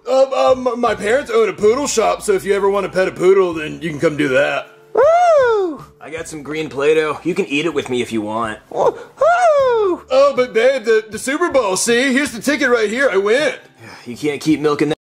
My parents own a poodle shop, so if you ever want to pet a poodle, then you can come do that. Woo! I got some green Play-Doh. You can eat it with me if you want. Woo! Oh, but babe, the Super Bowl, see? Here's the ticket right here. I win. You can't keep milking that